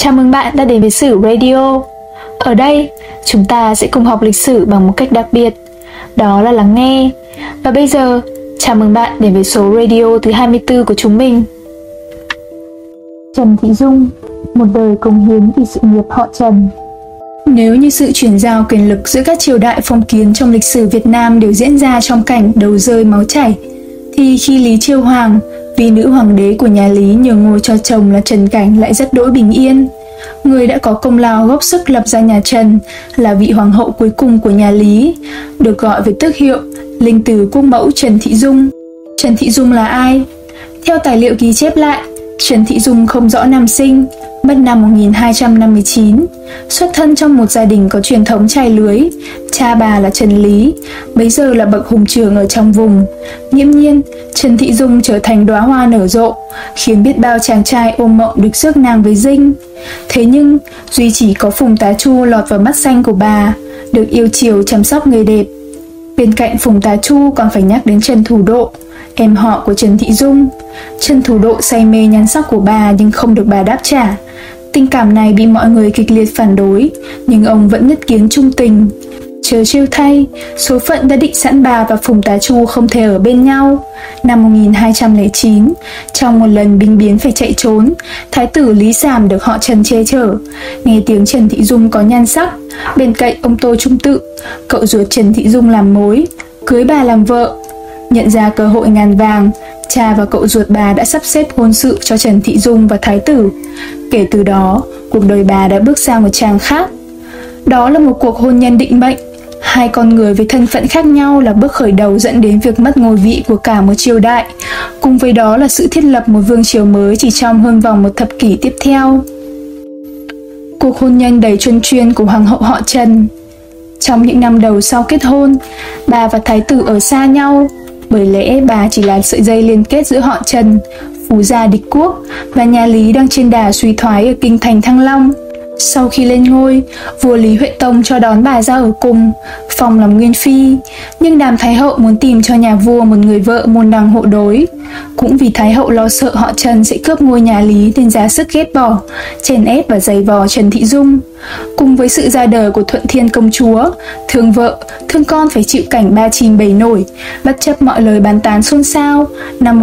Chào mừng bạn đã đến với Sử Radio. Ở đây, chúng ta sẽ cùng học lịch sử bằng một cách đặc biệt, đó là lắng nghe. Và bây giờ, chào mừng bạn đến với số radio thứ 24 của chúng mình. Trần Thị Dung, một đời cống hiến vì sự nghiệp họ Trần. Nếu như sự chuyển giao quyền lực giữa các triều đại phong kiến trong lịch sử Việt Nam đều diễn ra trong cảnh đầu rơi máu chảy, thì khi Lý Chiêu Hoàng, vì nữ hoàng đế của nhà Lý nhường ngôi cho chồng là Trần Cảnh lại rất đỗi bình yên. Người đã có công lao góp sức lập ra nhà Trần, là vị hoàng hậu cuối cùng của nhà Lý, được gọi với tước hiệu Linh Từ Quốc mẫu Trần Thị Dung. Trần Thị Dung là ai? Theo tài liệu ghi chép lại, Trần Thị Dung không rõ năm sinh, mất năm 1259, xuất thân trong một gia đình có truyền thống chài lưới. Cha bà là Trần Lý, bấy giờ là bậc hùng trưởng ở trong vùng. Nghiễm nhiên, Trần Thị Dung trở thành đóa hoa nở rộ, khiến biết bao chàng trai ôm mộng được rước nàng với dinh. Thế nhưng, duy chỉ có Phùng Tá Chu lọt vào mắt xanh của bà, được yêu chiều chăm sóc người đẹp. Bên cạnh Phùng Tá Chu còn phải nhắc đến Trần Thủ Độ, em họ của Trần Thị Dung. Trần Thủ Độ say mê nhan sắc của bà nhưng không được bà đáp trả. Tình cảm này bị mọi người kịch liệt phản đối, nhưng ông vẫn nhất kiến trung tình. Chớ trêu thay, số phận đã định sẵn bà và Phùng Tá Chu không thể ở bên nhau. Năm 1209, trong một lần binh biến phải chạy trốn, Thái tử Lý Sảm được họ Trần che chở. Nghe tiếng Trần Thị Dung có nhan sắc, bên cạnh ông Tô Trung Tự, cậu ruột Trần Thị Dung làm mối, cưới bà làm vợ. Nhận ra cơ hội ngàn vàng, cha và cậu ruột bà đã sắp xếp hôn sự cho Trần Thị Dung và Thái tử. Kể từ đó, cuộc đời bà đã bước sang một trang khác. Đó là một cuộc hôn nhân định mệnh. Hai con người với thân phận khác nhau là bước khởi đầu dẫn đến việc mất ngôi vị của cả một triều đại. Cùng với đó là sự thiết lập một vương triều mới chỉ trong hơn vòng một thập kỷ tiếp theo. Cuộc hôn nhân đầy truân chuyên của hoàng hậu họ Trần. Trong những năm đầu sau kết hôn, bà và Thái tử ở xa nhau, bởi lẽ bà chỉ là sợi dây liên kết giữa họ Trần, Phú gia địch quốc, và nhà Lý đang trên đà suy thoái ở kinh thành Thăng Long. Sau khi lên ngôi, vua Lý Huệ Tông cho đón bà ra ở cùng, phong làm nguyên phi, nhưng Đàm Thái hậu muốn tìm cho nhà vua một người vợ môn đăng hộ đối. Cũng vì Thái hậu lo sợ họ Trần sẽ cướp ngôi nhà Lý nên ra sức ghét bỏ, chèn ép và giày vò Trần Thị Dung. Cùng với sự ra đời của Thuận Thiên công chúa, thương vợ, thương con phải chịu cảnh ba chìm bảy nổi, bất chấp mọi lời bàn tán xôn xao. Năm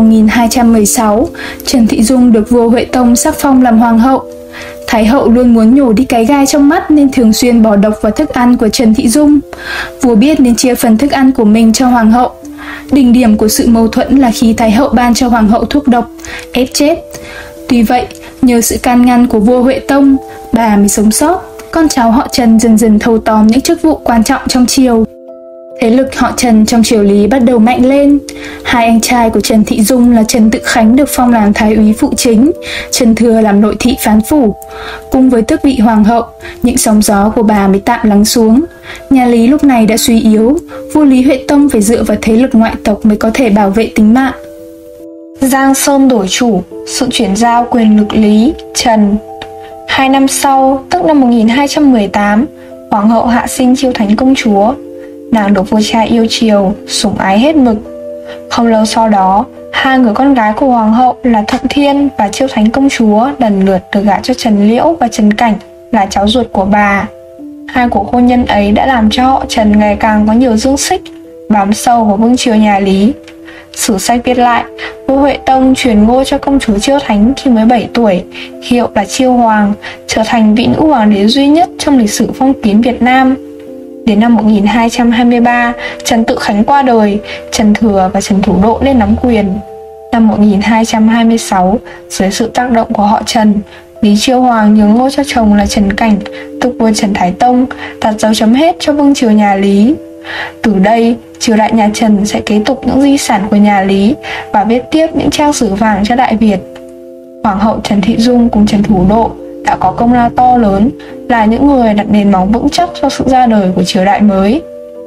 1216, Trần Thị Dung được vua Huệ Tông sắc phong làm hoàng hậu. Thái hậu luôn muốn nhổ đi cái gai trong mắt nên thường xuyên bỏ độc vào thức ăn của Trần Thị Dung. Vua biết nên chia phần thức ăn của mình cho hoàng hậu. Đỉnh điểm của sự mâu thuẫn là khi Thái hậu ban cho hoàng hậu thuốc độc, ép chết. Tuy vậy, nhờ sự can ngăn của vua Huệ Tông, bà mới sống sót. Con cháu họ Trần dần dần thâu tóm những chức vụ quan trọng trong triều. Thế lực họ Trần trong triều Lý bắt đầu mạnh lên. Hai anh trai của Trần Thị Dung là Trần Tự Khánh được phong làm thái úy phụ chính, Trần Thừa làm nội thị phán phủ. Cùng với tước vị hoàng hậu, những sóng gió của bà mới tạm lắng xuống. Nhà Lý lúc này đã suy yếu, vua Lý Huệ Tông phải dựa vào thế lực ngoại tộc mới có thể bảo vệ tính mạng. Giang Sơn đổi chủ, sự chuyển giao quyền lực Lý, Trần. 2 năm sau, tức năm 1218, hoàng hậu hạ sinh Chiêu Thánh công chúa. Nàng được vua cha yêu chiều, sủng ái hết mực. Không lâu sau đó, hai người con gái của hoàng hậu là Thuận Thiên và Chiêu Thánh công chúa lần lượt được gả cho Trần Liễu và Trần Cảnh, là cháu ruột của bà. Hai cuộc hôn nhân ấy đã làm cho họ Trần ngày càng có nhiều dương xích, bám sâu vào vương triều nhà Lý. Sử sách viết lại, vua Huệ Tông truyền ngôi cho công chúa Chiêu Thánh khi mới 7 tuổi, hiệu là Chiêu Hoàng, trở thành vị nữ hoàng đế duy nhất trong lịch sử phong kiến Việt Nam. Đến năm 1223, Trần Tự Khánh qua đời, Trần Thừa và Trần Thủ Độ lên nắm quyền. Năm 1226, dưới sự tác động của họ Trần, Lý Chiêu Hoàng nhường ngôi cho chồng là Trần Cảnh, tức vua Trần Thái Tông, đặt dấu chấm hết cho vương triều nhà Lý. Từ đây, triều đại nhà Trần sẽ kế tục những di sản của nhà Lý và viết tiếp những trang sử vàng cho Đại Việt. Hoàng hậu Trần Thị Dung cùng Trần Thủ Độ đã có công lao to lớn, là những người đặt nền móng vững chắc cho sự ra đời của triều đại mới.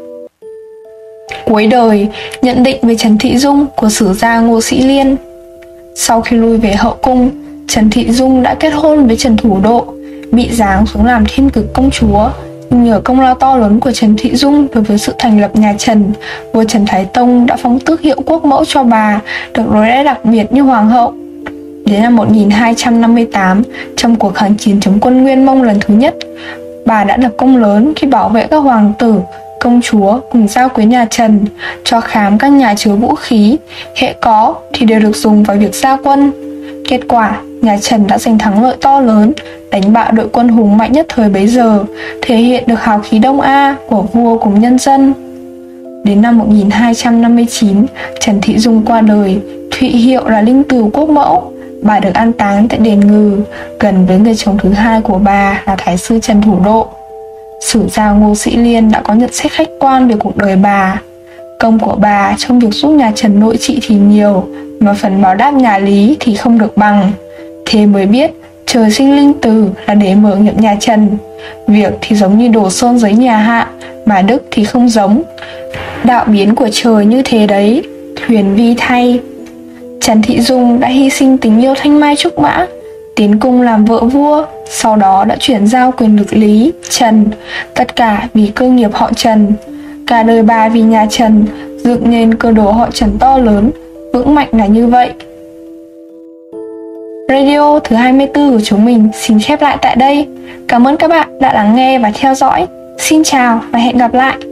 Cuối đời, nhận định về Trần Thị Dung của sử gia Ngô Sĩ Liên. Sau khi lui về hậu cung, Trần Thị Dung đã kết hôn với Trần Thủ Độ, bị giáng xuống làm thiên cực công chúa. Nhờ công lao to lớn của Trần Thị Dung đối với sự thành lập nhà Trần, vua Trần Thái Tông đã phong tước hiệu quốc mẫu cho bà, được đối đãi đặc biệt như hoàng hậu. Đến năm 1258, trong cuộc kháng chiến chống quân Nguyên Mông lần thứ nhất, bà đã lập công lớn khi bảo vệ các hoàng tử, công chúa cùng giao quyến nhà Trần, cho khám các nhà chứa vũ khí, hễ có thì đều được dùng vào việc ra quân. Kết quả, nhà Trần đã giành thắng lợi to lớn, đánh bại đội quân hùng mạnh nhất thời bấy giờ, thể hiện được hào khí Đông A của vua cùng nhân dân. Đến năm 1259, Trần Thị Dung qua đời, thụy hiệu là Linh Tửu Quốc Mẫu. Bà được an táng tại đền Ngừ, gần với người chồng thứ hai của bà là Thái sư Trần Thủ Độ. Sử gia Ngô Sĩ Liên đã có nhận xét khách quan về cuộc đời bà. Công của bà trong việc giúp nhà Trần nội trị thì nhiều, mà phần báo đáp nhà Lý thì không được bằng. Thế mới biết trời sinh linh từ là để mở nghiệp nhà Trần. Việc thì giống như đổ sơn giấy nhà Hạ, mà đức thì không giống. Đạo biến của trời như thế đấy, thuyền vi thay. Trần Thị Dung đã hy sinh tình yêu thanh mai trúc mã, tiến cung làm vợ vua, sau đó đã chuyển giao quyền lực Lý, Trần, tất cả vì cơ nghiệp họ Trần. Cả đời bà vì nhà Trần, dựng nên cơ đồ họ Trần to lớn, vững mạnh là như vậy. Radio thứ 24 của chúng mình xin khép lại tại đây. Cảm ơn các bạn đã lắng nghe và theo dõi. Xin chào và hẹn gặp lại.